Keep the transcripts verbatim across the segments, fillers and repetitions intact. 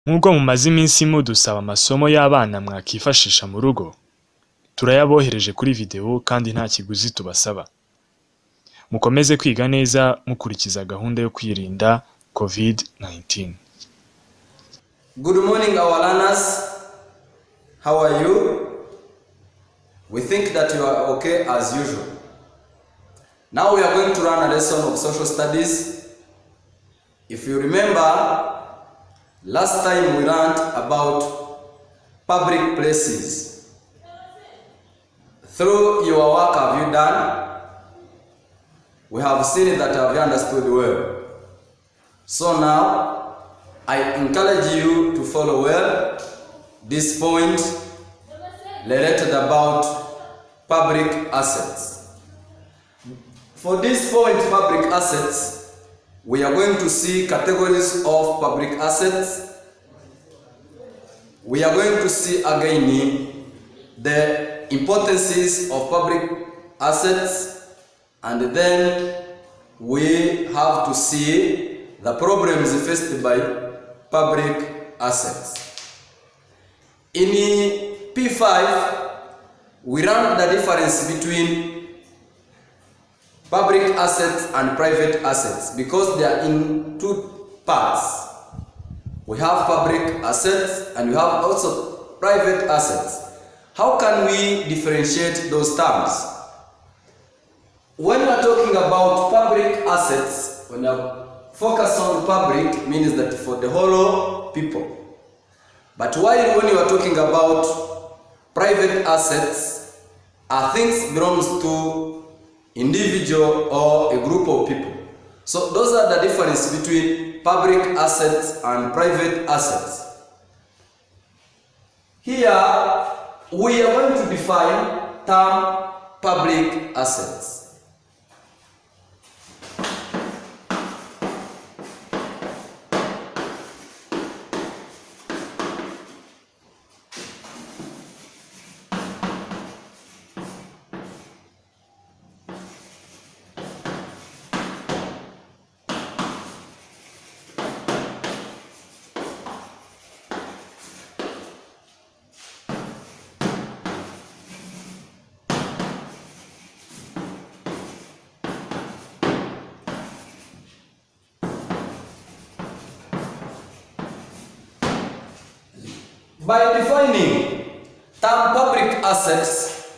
Nk'uko mumaze iminsi mudusaba amasomo y'abana mwakifashisha mu rugo, turayabohereje kuri video kandi nta kiguzi tubasaba. Mukomeze kwiga neza mukurikiza gahunda yo kwirinda COVID nineteen. Good morning, our learners. How are you? We think that you are okay as usual. Now we are going to learn a lesson of social studies. If you remember, last time we learned about public places. Through your work have you done? We have seen that have you understood well. So now, I encourage you to follow well this point related about public assets. For this point, public assets, we are going to see categories of public assets. We are going to see again the importances of public assets, and then we have to see the problems faced by public assets. In P five, we learned the difference between public assets and private assets because they are in two parts. We have public assets and we have also private assets. How can we differentiate those terms? When we are talking about public assets, when we focus on public means that for the whole people. But while when you are talking about private assets, are things belongs to individual or a group of people. So those are the difference between public assets and private assets. Here we are going to define term public assets. By defining term public assets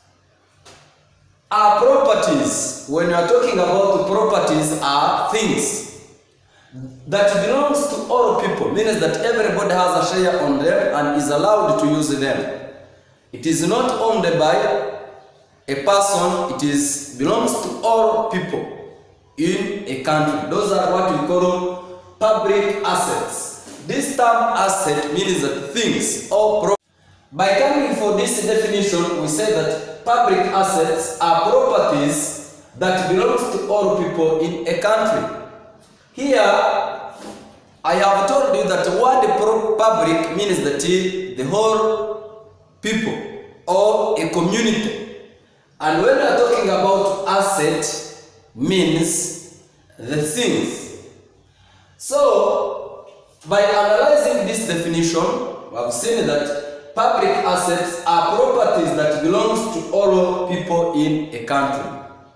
are properties. When you are talking about properties, are things that belongs to all people, means that everybody has a share on them and is allowed to use them. It is not owned by a person, it is belongs to all people in a country. Those are what we call public assets. This term asset means that things or pro. By coming for this definition, we say that public assets are properties that belongs to all people in a country. Here, I have told you that the word public means that the whole people or a community. And when we are talking about asset, means the things. So, by analyzing this definition, we have seen that public assets are properties that belongs to all people in a country.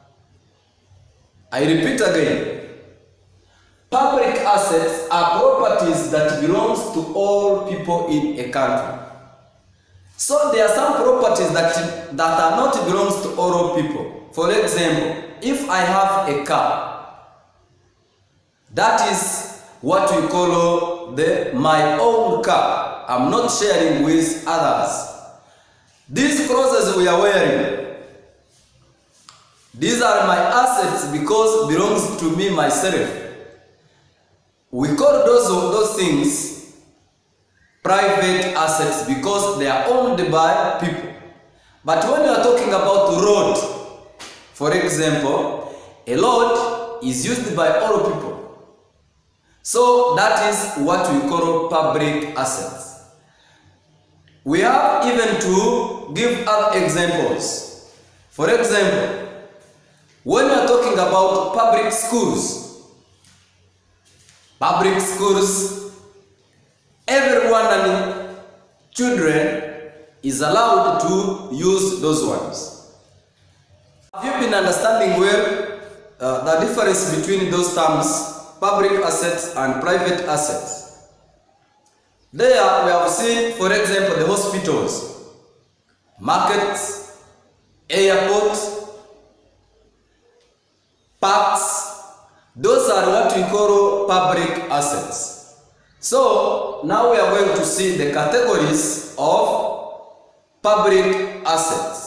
I repeat again. Public assets are properties that belongs to all people in a country. So there are some properties that, that are not belongs to all people. For example, if I have a car, that is what we call the my own car. I'm not sharing with others. These clothes we are wearing, these are my assets because belongs to me myself. We call those those things private assets because they are owned by people. But when you are talking about road, for example, a road is used by all people. So that is what we call public assets. We have even to give other examples. For example, when we are talking about public schools, public schools, children is allowed to use those ones. Have you been understanding well uh, the difference between those terms, public assets and private assets? There we have seen, for example, the hospitals, markets, airports, parks. Those are what we call public assets. So now we are going to see the categories of public assets.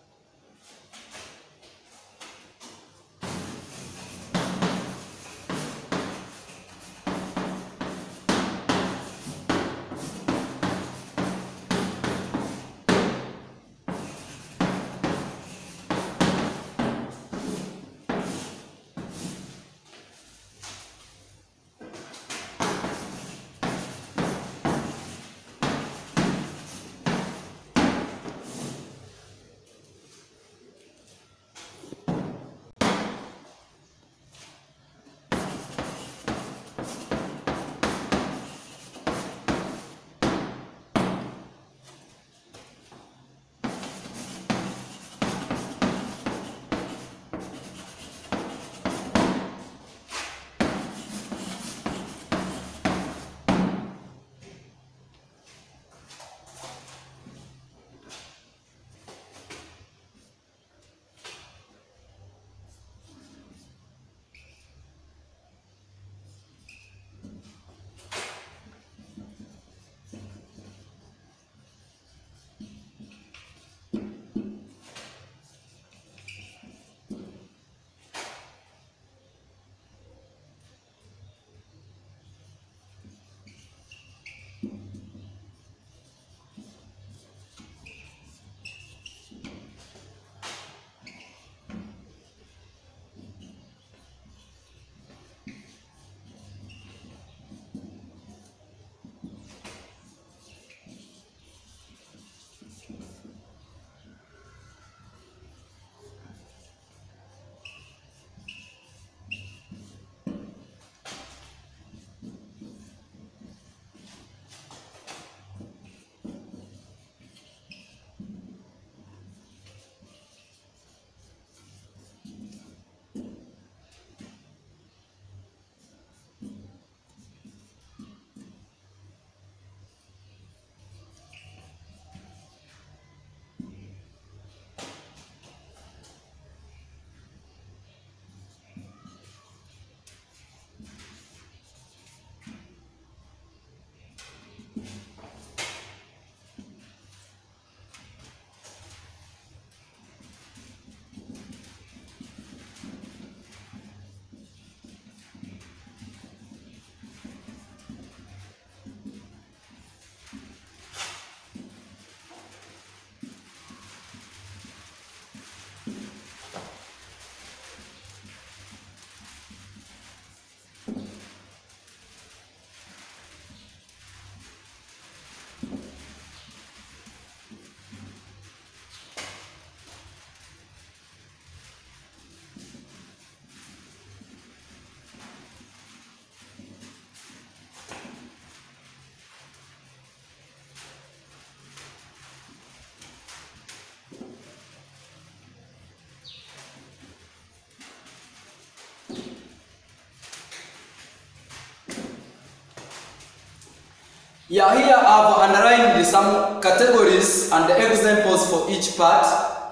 Yeah, here I've underlined some categories and examples for each part.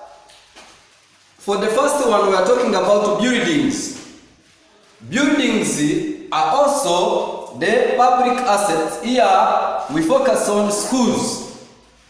For the first one, we are talking about buildings. Buildings are also the public assets. Here we focus on schools.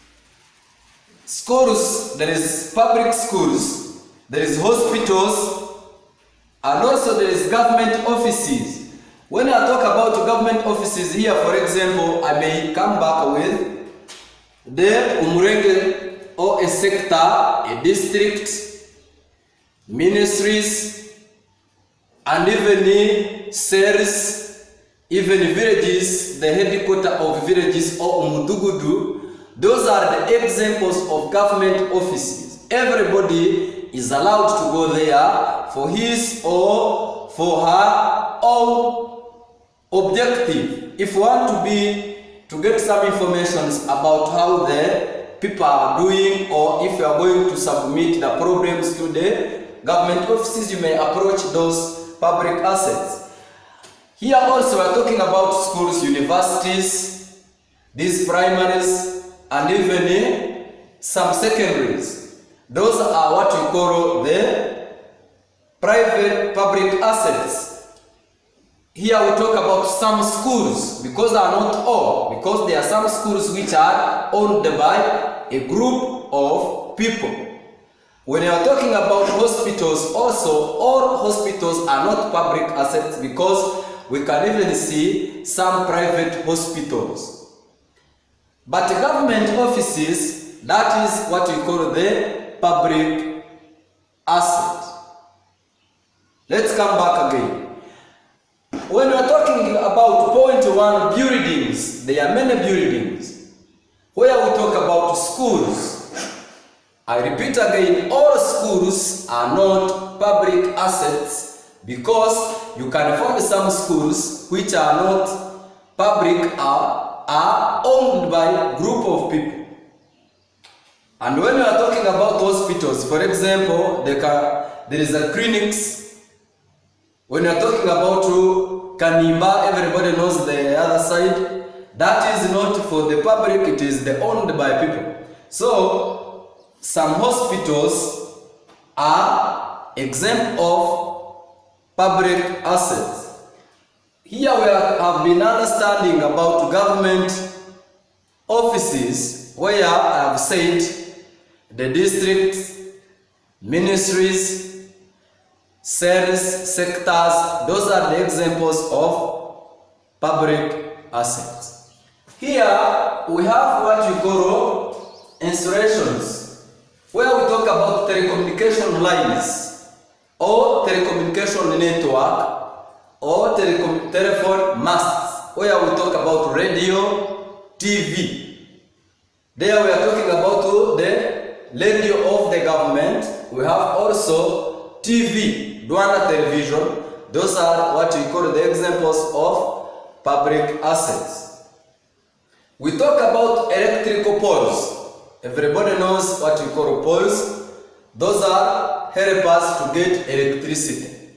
Schools, there is public schools, there is hospitals, and also there is government offices. When I talk about government offices here, for example, I may come back with the umurenge or a sector, a district, ministries, and even cells, even villages, the headquarters of villages or umudugudu. Those are the examples of government offices. Everybody is allowed to go there for his or for her own objective. If you want to be to get some information about how the people are doing, or if you are going to submit the problems to the government offices, you may approach those public assets. Here also we are talking about schools, universities, these primaries, and even some secondaries. Those are what we call the private public assets. Here we talk about some schools, because they are not all, because there are some schools which are owned by a group of people. When you are talking about hospitals also, all hospitals are not public assets, because we can even see some private hospitals. But government offices, that is what we call the public asset. Let's come back again. When we are talking about point one, buildings, there are many buildings. Where we talk about schools, I repeat again, all schools are not public assets, because you can find some schools which are not public, are, are owned by a group of people. And when we are talking about hospitals, for example, there, can, there is a clinics. When you are talking about Kanimba, everybody knows the other side. That is not for the public, it is the owned by people. So, some hospitals are exempt of public assets. Here we have been understanding about government offices, where I have said the districts, ministries, cells, sectors, those are the examples of public assets. Here we have what we call installations, where we talk about telecommunication lines, or telecommunication network, or telecom telephone masts, where we talk about radio, T V. There we are talking about the radio of the government. We have also T V, Rwanda television. Those are what we call the examples of public assets. We talk about electrical poles. Everybody knows what we call poles. Those are help us to get electricity.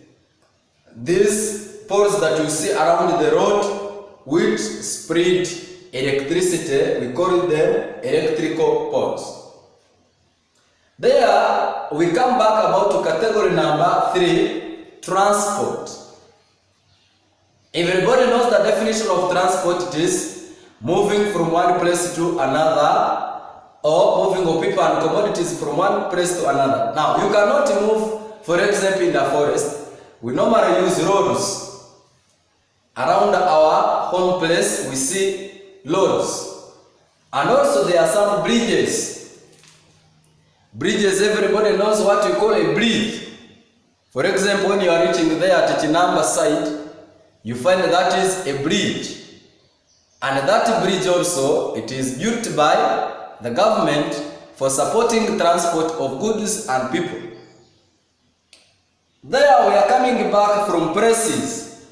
These poles that you see around the road, which spread electricity, we call them electrical poles. There we come back about to category number three, transport. Everybody knows the definition of transport. It is moving from one place to another, or moving of people and commodities from one place to another. Now, you cannot move, for example, in the forest. We normally use roads. Around our home place, we see roads. And also there are some bridges. Bridges, everybody knows what we call a bridge. For example, when you are reaching there at Chinamba side, you find that is a bridge. And that bridge also, it is built by the government for supporting transport of goods and people. There we are coming back from places.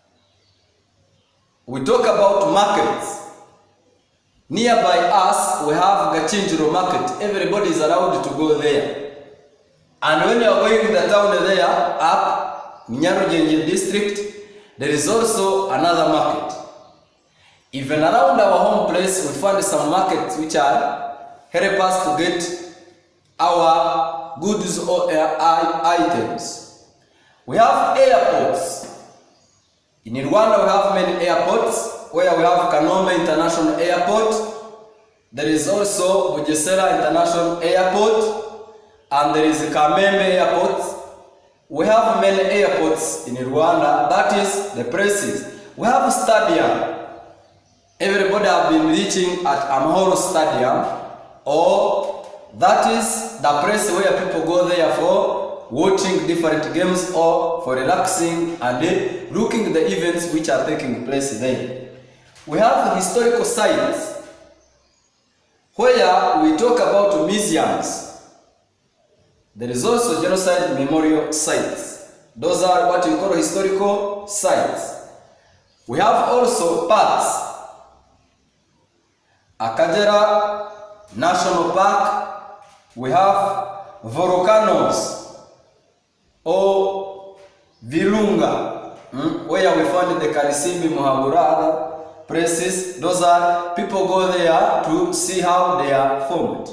We talk about markets. Nearby us, we have Gachinjiro market. Everybody is allowed to go there. And when you are going to the town there, up Nyarujenje district, there is also another market. Even around our home place, we find some markets which are help us to get our goods or items. We have airports. In Rwanda, we have many airports, where we have Kanombe International Airport. There is also Bugesera International Airport, and there is Kamembe Airport. We have many airports in Rwanda. That is the places. We have stadium. Everybody have been reaching at Amahoro Stadium, or that is the place where people go there for watching different games or for relaxing and looking at the events which are taking place there. We have historical sites, where we talk about museums. There is also genocide memorial sites. Those are what we call historical sites. We have also parks. Akagera National Park, we have volcanoes or Virunga, hmm, where we found the Karisimbi, Muhabura, places. Those are people go there to see how they are formed.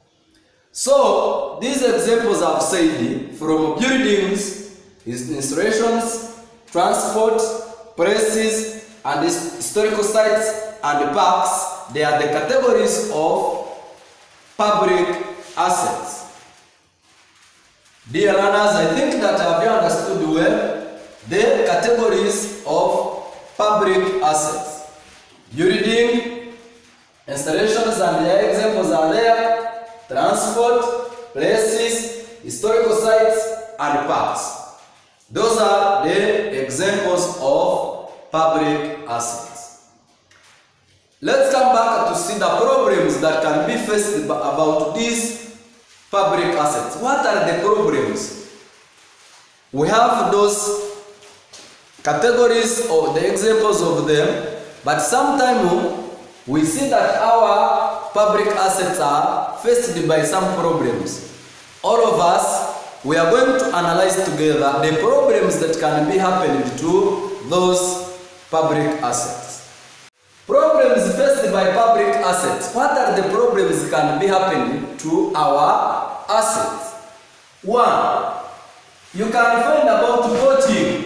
So these examples I've said from buildings, installations, transport, places, and historical sites and parks, they are the categories of public assets. Dear learners, I think that have you understood well the categories of public assets. Building, installations and their examples are there. Transport, places, historical sites, and parks. Those are the examples of public assets. Let's come back to see the problems that can be faced about these public assets. What are the problems? We have those categories or the examples of them, but sometimes we see that our public assets are faced by some problems. All of us, we are going to analyze together the problems that can be happening to those public assets. Problems faced by public assets. What are the problems that can be happening to our assets? One, you can find about poaching.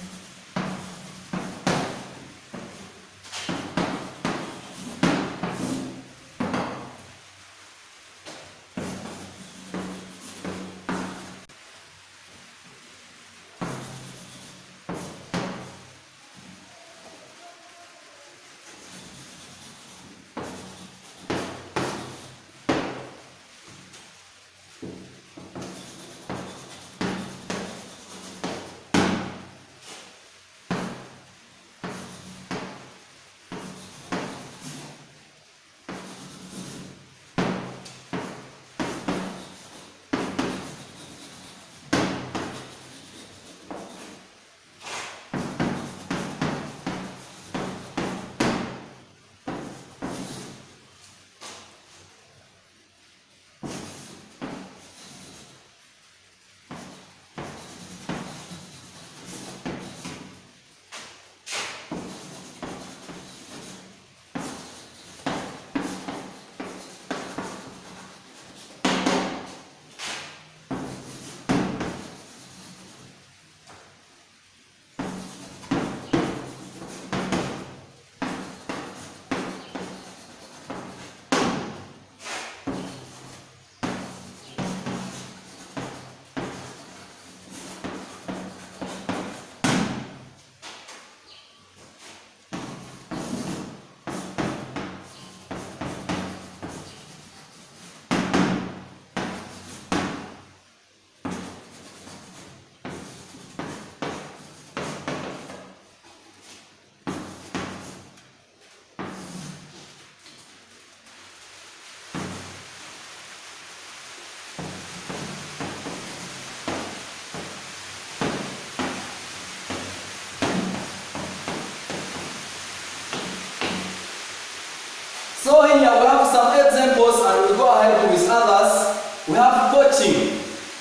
So here we have some examples and we go ahead with others. We have poaching.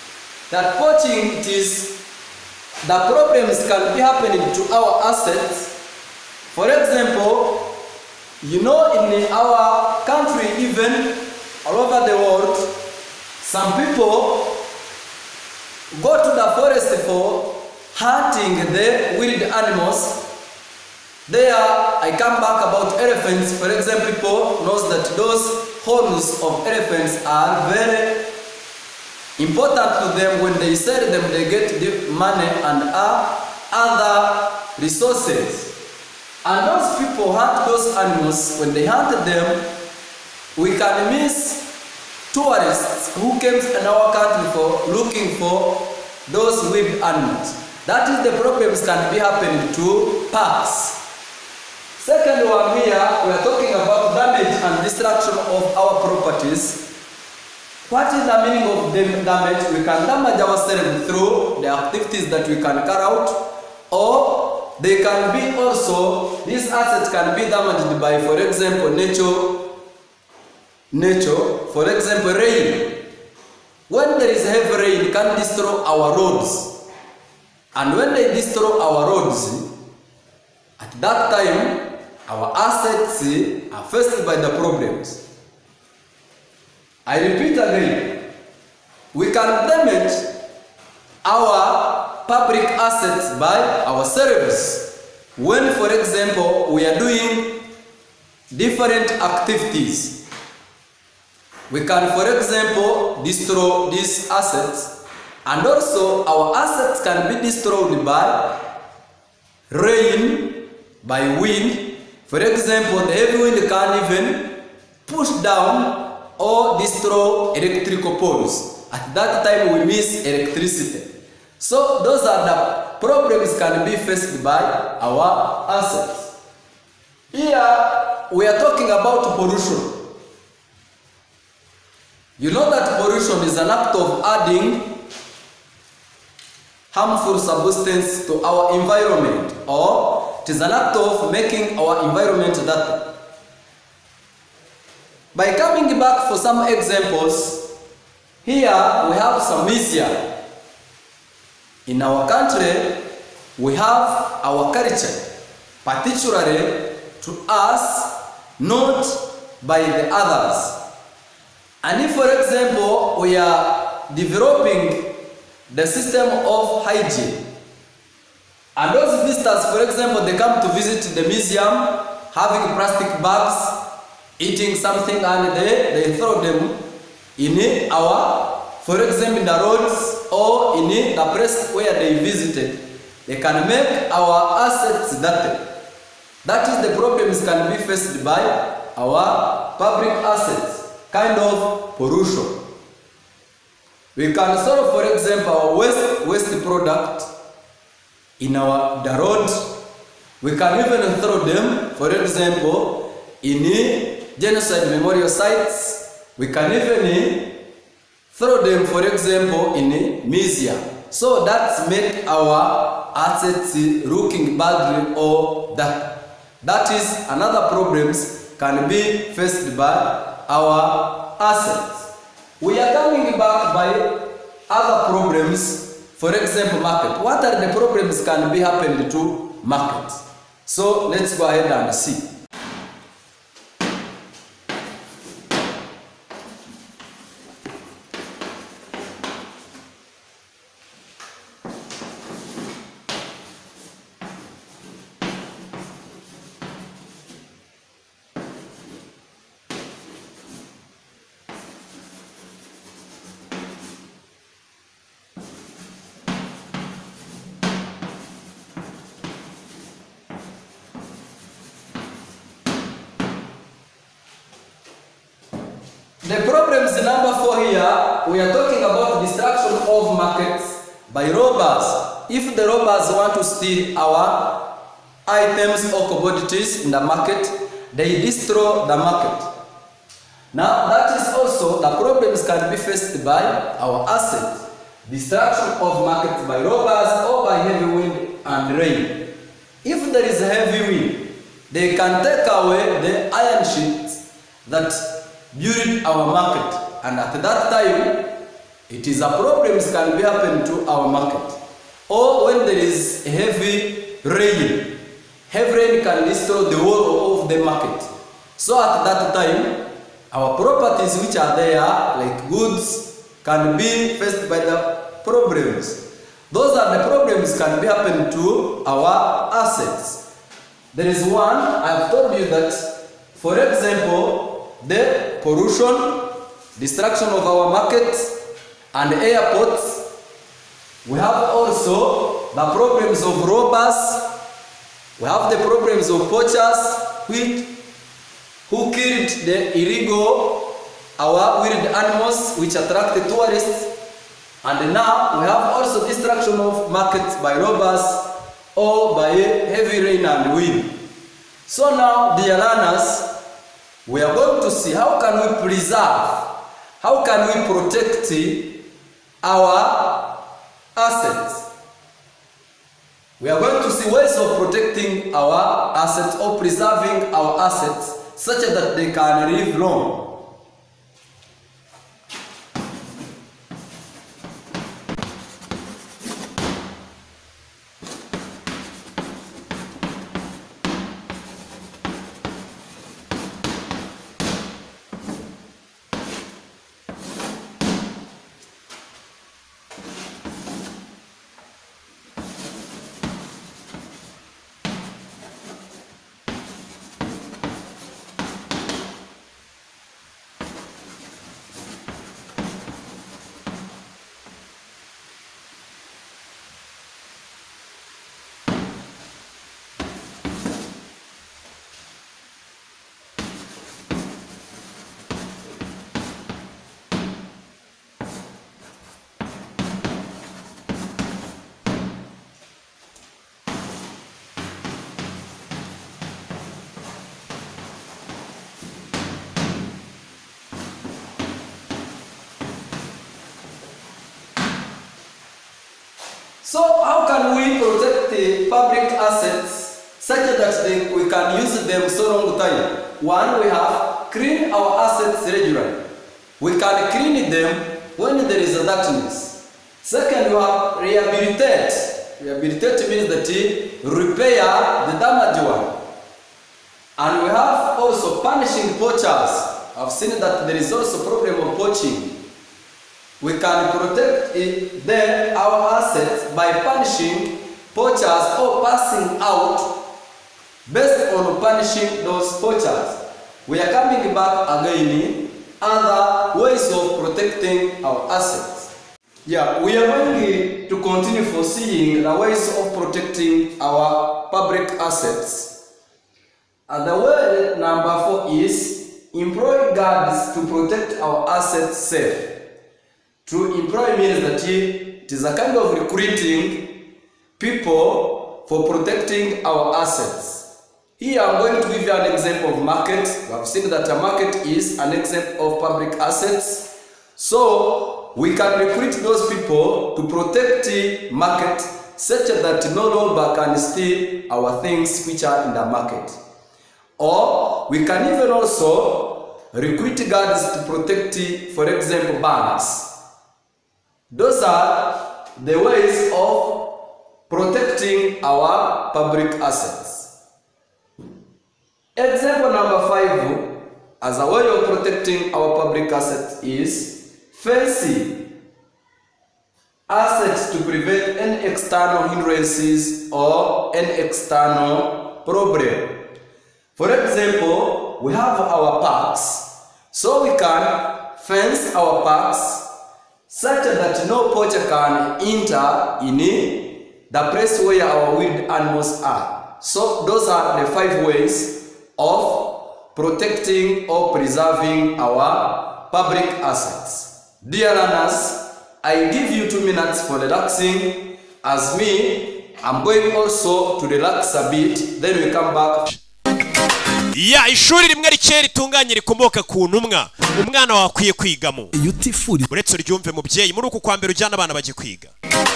That poaching, it is the problems can be happening to our assets. For example, you know, in our country, even all over the world, some people go to the forest for hunting the wild animals. There, I come back about elephants. For example, people knows that those horns of elephants are very important to them. When they sell them, they get the money and uh, other resources. And those people hunt those animals. When they hunt them, we can miss tourists who came in our country for looking for those wild animals. That is the problems can be happening to parks. Second one here, we are talking about damage and destruction of our properties. What is the meaning of damage? We can damage ourselves through the activities that we can carry out, or they can be also, these assets can be damaged by, for example, nature nature. For example, rain. When there is heavy rain, it can destroy our roads. And when they destroy our roads, at that time, our assets are faced by the problems. I repeat again, we can damage our public assets by ourselves. When, for example, we are doing different activities, we can, for example, destroy these assets, and also our assets can be destroyed by rain, by wind. For example, the heavy wind can even push down or destroy electrical poles. At that time, we miss electricity. So those are the problems can be faced by our assets. Here, we are talking about pollution. You know that pollution is an act of adding harmful substance to our environment, or it is an act of making our environment dirty. By coming back for some examples, here we have some museum. In our country, we have our culture, particularly to us, not by the others. And if, for example, we are developing the system of hygiene, and those visitors, for example, they come to visit the museum, having plastic bags, eating something, and they, they throw them in our, for example, in the roads or in the place where they visited, they can make our assets dirty. That is the problems can be faced by our public assets, kind of pollution. We can solve, for example, our waste, waste product in our the road. We can even throw them, for example, in genocide memorial sites. We can even throw them, for example, in a museum. So that make our assets looking badly or that. That is another problems can be faced by our assets. We are coming back by other problems. For example, market. What are the problems can be happened to market? So let's go ahead and see. The problems number four here, we are talking about destruction of markets by robbers. If the robbers want to steal our items or commodities in the market, they destroy the market. Now that is also the problems can be faced by our assets. Destruction of markets by robbers or by heavy wind and rain. If there is a heavy wind, they can take away the iron sheets that build our market, and at that time it is a problem can be happen to our market. Or when there is a heavy rain, heavy rain can destroy the wall of the market. So at that time our properties which are there like goods can be faced by the problems. Those are the problems can be happen to our assets. There is one I have told you that, for example, the pollution, destruction of our markets and airports. We have also the problems of robbers. We have the problems of poachers which, who killed the illegal, our wild animals which attract the tourists. And now we have also destruction of markets by robbers or by heavy rain and wind. So now, dear learners, we are going to see how can we preserve, how can we protect our assets. We are going to see ways of protecting our assets or preserving our assets such that they can live long. So how can we protect the public assets such that they, we can use them so long time? One, we have clean our assets regularly. We can clean them when there is a darkness. Second, we have rehabilitate. Rehabilitate means that you repair the damaged one. And we have also punishing poachers. I've seen that there is also problem of poaching. We can protect it, then our assets by punishing poachers or passing out based on punishing those poachers. We are coming back again other ways of protecting our assets. Yeah, we are going to continue foreseeing the ways of protecting our public assets. And the way number four is employ guards to protect our assets safe. To employ means that it is a kind of recruiting people for protecting our assets. Here I'm going to give you an example of market. We have seen that a market is an example of public assets. So we can recruit those people to protect the market such that no robber can steal our things which are in the market. Or we can even also recruit guards to protect, for example, banks. Those are the ways of protecting our public assets. Example number five, as a way of protecting our public assets, is fencing assets to prevent any external hindrances or any external problem. For example, we have our parks, so we can fence our parks such that no poacher can enter in the place where our wild animals are. So those are the five ways of protecting or preserving our public assets. Dear learners, I give you two minutes for relaxing. As me, I'm going also to relax a bit, then we come back. Ya ishuri rimwe rikeye ritunganye rikomoka ku ntumwa umwana wakwiye kwigamo uretse uryumve mubyeyi muri uku kwa mbere ujyana abana baje kwiga.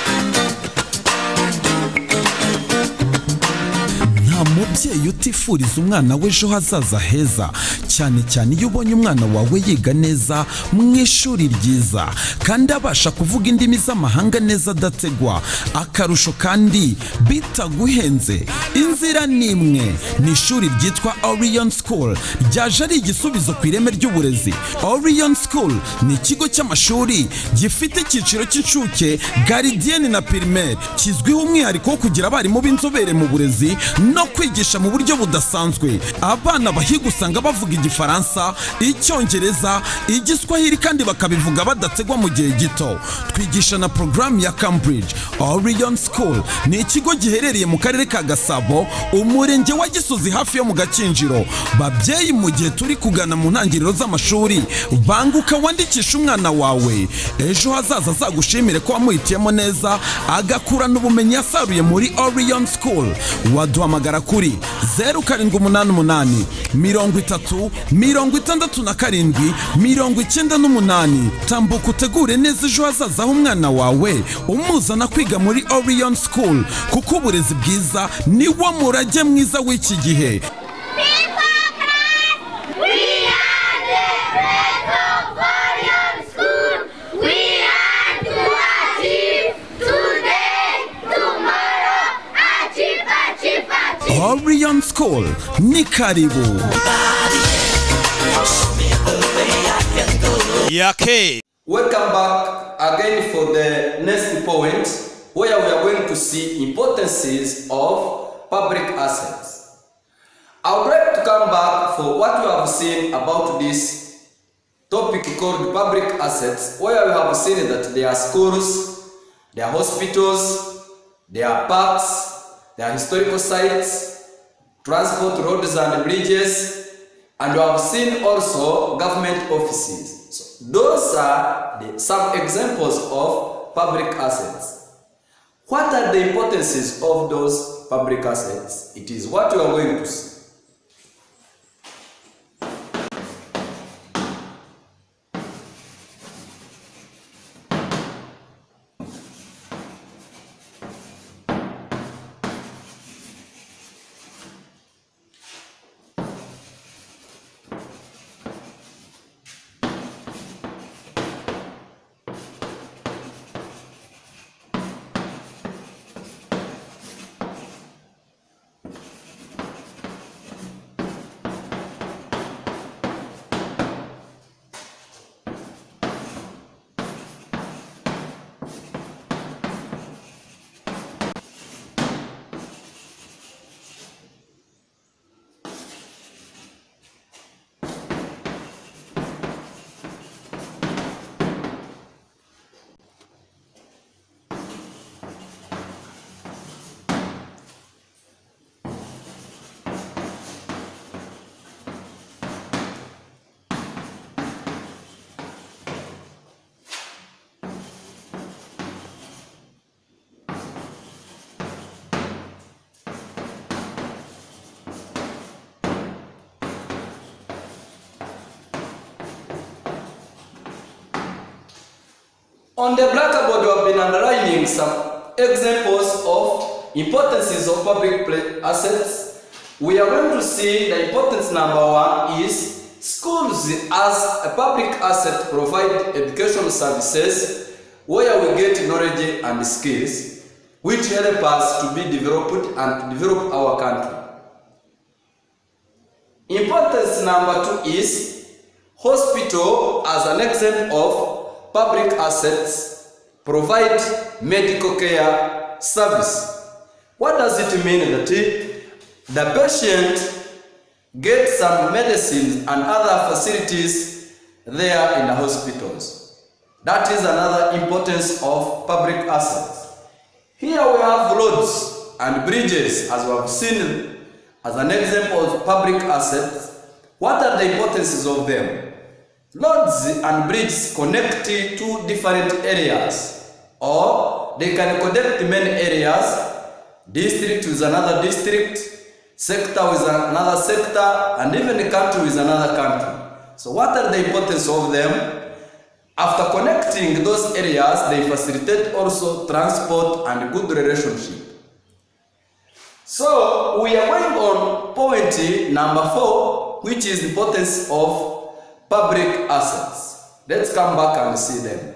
Umubyeyi utifuriza umwana we ejo hazaza heza, cyane cyane iyo ubonye umwana wawe yiga neza mu ishuri ryiza kandi abasha kuvuga indimi z'amahanga neza adategwa, akarusho kandi bitaguhenze. Inzira nimwe ni ishuri ryitwa Orion School, ryaje ari igisubizo ku ireme ry'uburezi. Orion School ni ikigo cy'amashuri gifite icyiciro cy'incuke, garidiyeni na primaire, kizwiho umwihariko wo kugira abarimu b'inzobere mu burezi no kwigisha mu buryo budasanzwe. Abana bahiga usanga bavuga igifaransa, icyongereza, igiswahili kandi bakabivuga badategwa mu gihe gito. Twigisha na program ya Cambridge. Orion School ni ikigo giherereye mu karere ka Gasabo, umurenge wa Gisozi hafi yo mu Gakinjiro. Babyeyi, mu gihe turi kugana mu ntangiriro z'amashuri, banguka wandikisha umwana wawe, ejo hazaza azagushimire ko wamuhitiyemo neza agakurana ubumenyi yasaruye muri Orion School. Waduhamagara kuri zeru karindwi umunani umunani mirongo itatu mirongo itandatu na karindwi mirongo icyenda n'umunani. Tambuka utegure neza ejo hazaza h'umwana wawe umuzana kwiga muri Orion School, kuko uburezi bwiza ni wo murage mwiza w'iki gihe. Orion School ni karibu. Yake. Welcome back again for the next point, where we are going to see importances of public assets. I would like to come back for what we have seen about this topic called public assets, where we have seen that there are schools, there are hospitals, there are parks, there are historical sites, transport, roads and bridges, and we have seen also government offices. So those are the, some examples of public assets. What are the importances of those public assets? It is what we are going to see. On the blackboard, we have been underlining some examples of importances of public assets. We are going to see the importance number one is schools as a public asset provide educational services where we get knowledge and skills which help us to be developed and to develop our country. Importance number two is hospital as an example of public assets provide medical care service. What does it mean that the patient gets some medicines and other facilities there in the hospitals? That is another importance of public assets. Here we have roads and bridges, as we have seen as an example of public assets. What are the importances of them? Roads and bridges connect two different areas, or they can connect many areas, district with another district, sector with another sector, and even a country with another country. So what are the importance of them? After connecting those areas, they facilitate also transport and good relationship. So we are going on point number four, which is the importance of public assets. Let's come back and see them.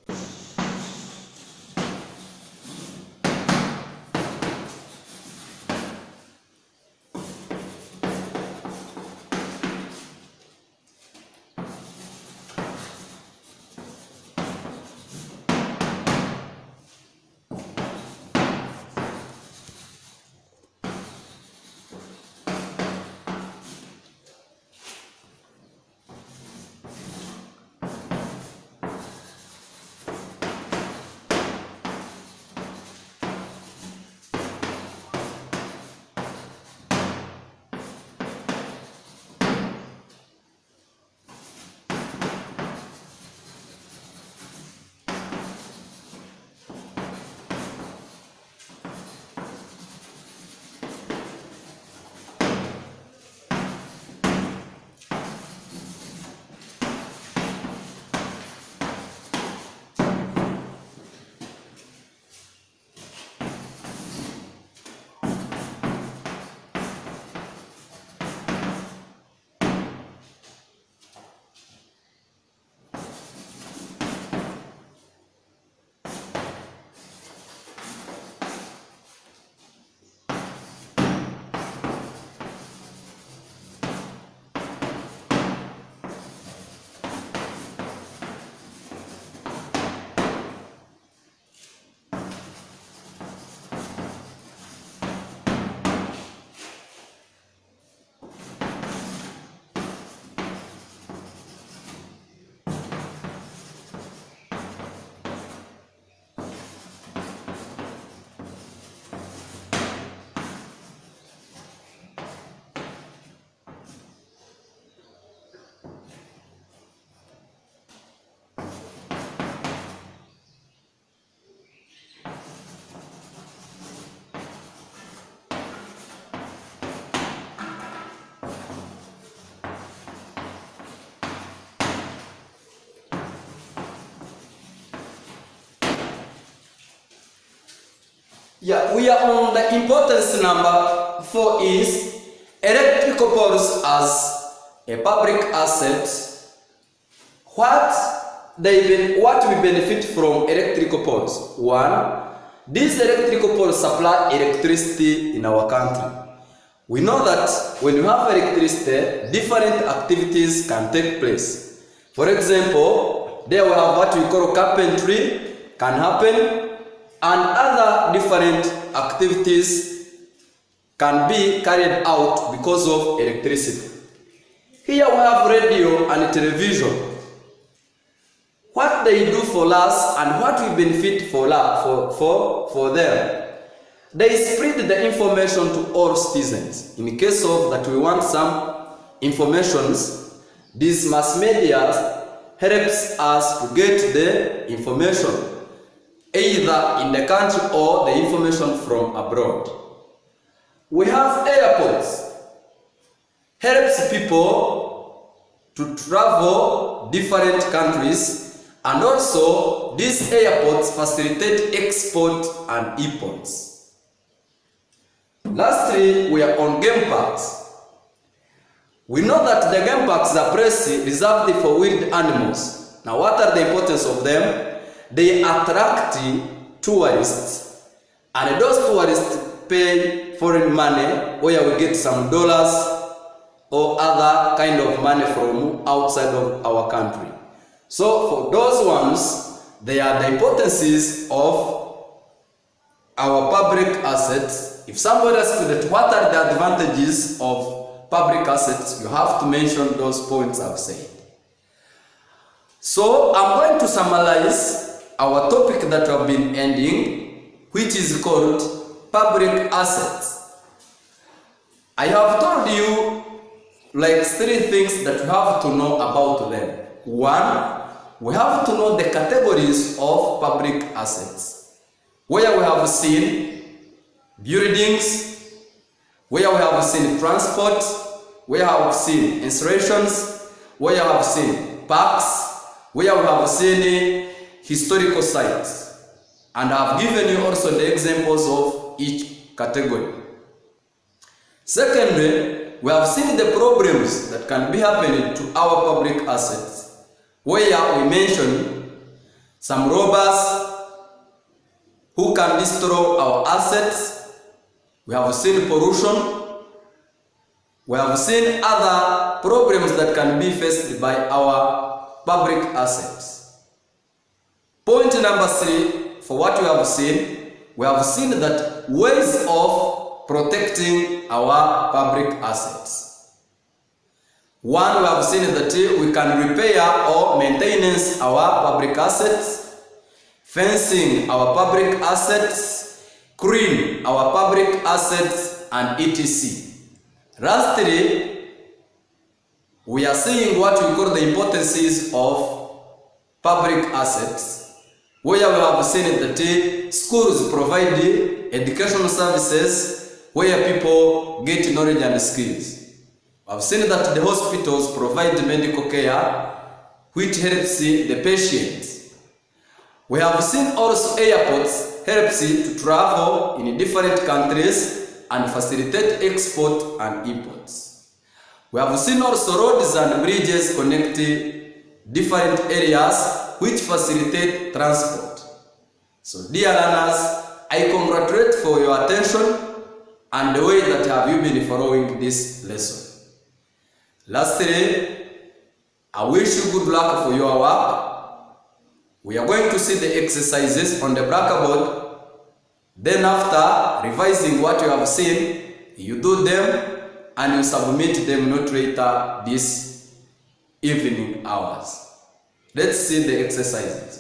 Yeah, we are on the importance number four is electrical poles as a public asset. What they what we benefit from electrical poles? One, these electrical poles supply electricity in our country. We know that when you have electricity, different activities can take place. For example, there we have what we call carpentry can happen, and other different activities can be carried out because of electricity. Here we have radio and television. What they do for us and what we benefit for, for, for, for them. They spread the information to all citizens. In case of that we want some informations, this mass media helps us to get the information either in the country or the information from abroad. We have airports. Helps people to travel different countries And also, these airports facilitate export and imports. Lastly, we are on game parks. We know that the game parks are places reserved for wild animals. Now, what are the importance of them? They attract tourists, and those tourists pay foreign money, where we get some dollars or other kind of money from outside of our country. So for those ones, they are the importances of our public assets. If somebody asks you that what are the advantages of public assets, you have to mention those points I've said. So I'm going to summarize our topic that we have been ending, which is called public assets. I have told you like three things that you have to know about them. One, we have to know the categories of public assets, where we have seen buildings, where we have seen transport, where we have seen installations, where we have seen parks, where we have seen historical sites. And I have given you also the examples of each category. Secondly, we have seen the problems that can be happening to our public assets, where we mention some robbers who can destroy our assets. We have seen pollution. We have seen other problems that can be faced by our public assets. Point number three, for what we have seen, we have seen that ways of protecting our public assets. One, we have seen that we can repair or maintenance our public assets, fencing our public assets, clean our public assets, and et cetera. Lastly, we are seeing what we call the importances of public assets, where we have seen that schools provide educational services where people get knowledge and skills. We have seen that the hospitals provide medical care which helps the patients. We have seen also airports helps to travel in different countries and facilitate export and imports. We have seen also roads and bridges connect different areas which facilitate transport. So dear learners, I congratulate for your attention and the way that have you been following this lesson. Lastly, I wish you good luck for your work. We are going to see the exercises on the blackboard. Then after revising what you have seen, you do them and you submit them not later this evening hours. Let's see the exercises.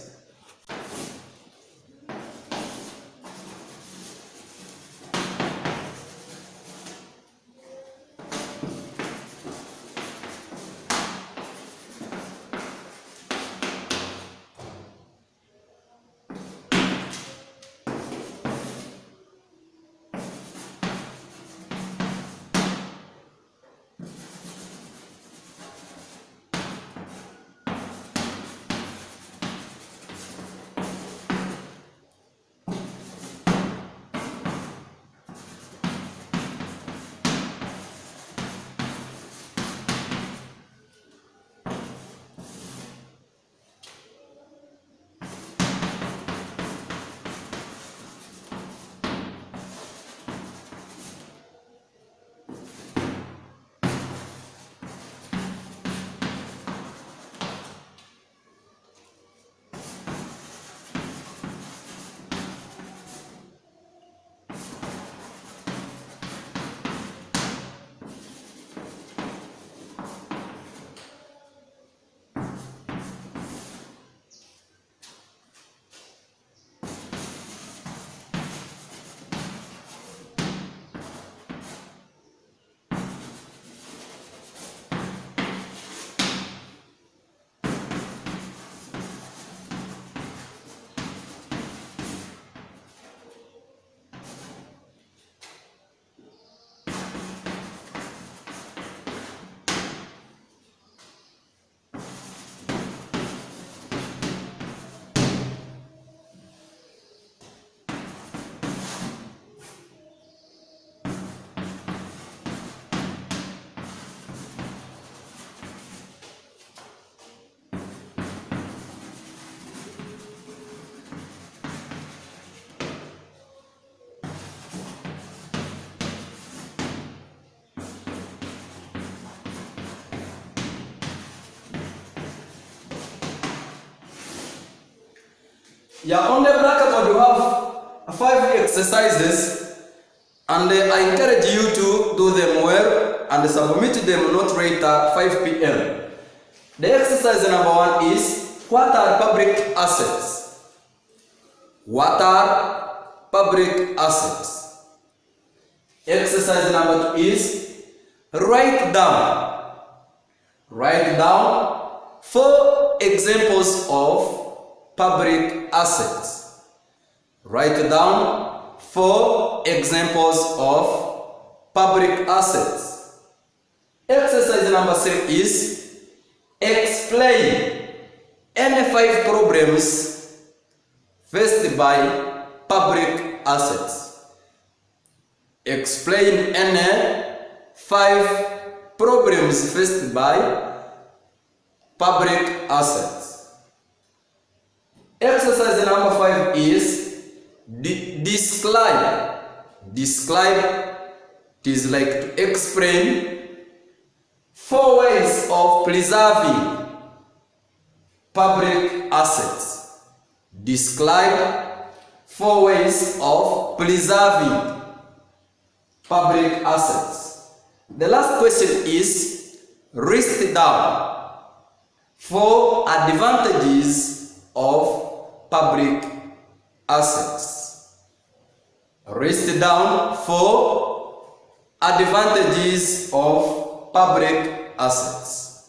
Yeah, on the blackboard you have five exercises, and uh, I encourage you to do them well and submit them not later five p m The exercise number one is, what are public assets? What are public assets? Exercise number two is, write down. Write down four examples of public assets. Write down four examples of public assets. Exercise number three is, explain any five problems faced by public assets. Explain any five problems faced by public assets. Exercise number five is, de describe. Describe, it is like to explain four ways of preserving public assets. Describe four ways of preserving public assets. The last question is, list down four advantages of public assets. List down four advantages of public assets.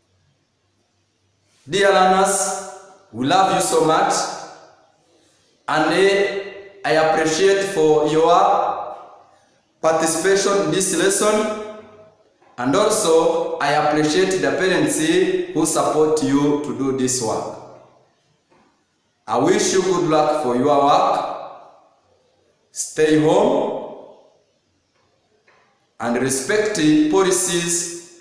Dear learners, we love you so much, and I appreciate for your participation in this lesson, and also I appreciate the parents who support you to do this work. I wish you good luck for your work. Stay home and respect the policies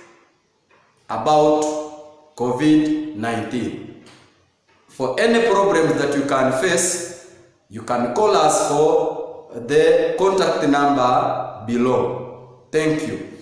about COVID nineteen. For any problems that you can face, you can call us for the contact number below. Thank you.